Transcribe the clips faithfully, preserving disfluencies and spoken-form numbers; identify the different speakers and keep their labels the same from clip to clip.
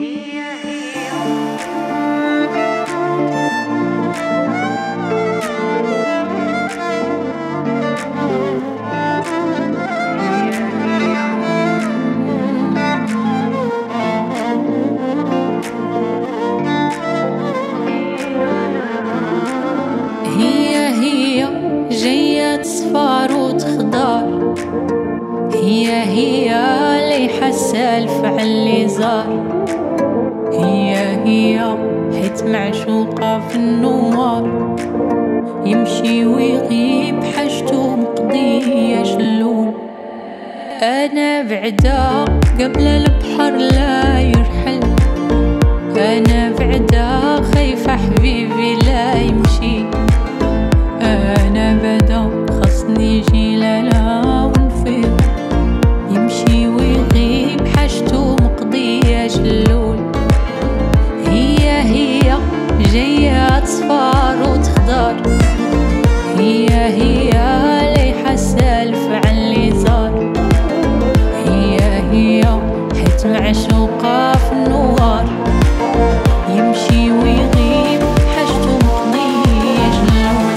Speaker 1: جاية صفار وتخضر، هي هي اللي حاسة الفعل اللي زار، هي هي حيت معشوقة في النوار، يمشي ويغيب حاجتو مقضية شلول. أنا بعدا قبل البحر لا يرحل، أنا بعدا خايفة حبيبي لا يمشي، أنا بدا خصني يجي لالا ونفيق، يمشي ويغيب حاجتو مقضية شلول. هي هي جاية صفار وتخضر، هي هي اللي حاسة الفعل اللي زار، هي هي حيت معشوقة في النوار، يمشي ويغيب حاجتو مقضية شلول.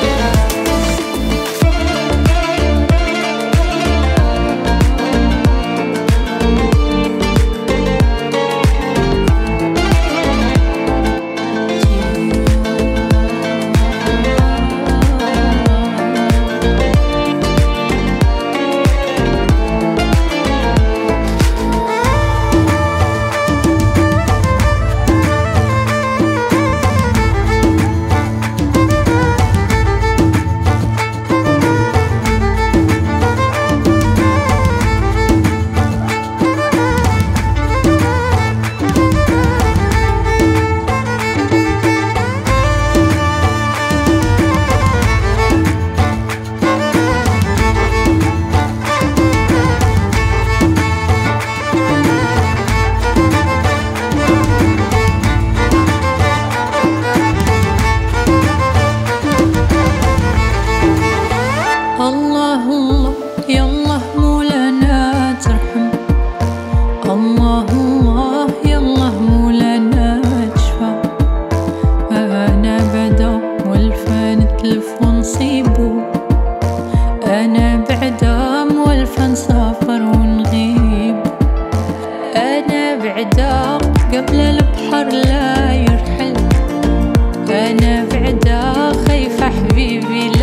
Speaker 1: الله الله يالله مولانا ترحم، الله الله يالله مولانا تشفى. أنا بدا والفا نتلف ونصيبو، أنا بعدا مولفة نسافر ونغيب، أنا بعدا قبل البحر لا يرحل، أنا بعدا خايفة حبيبي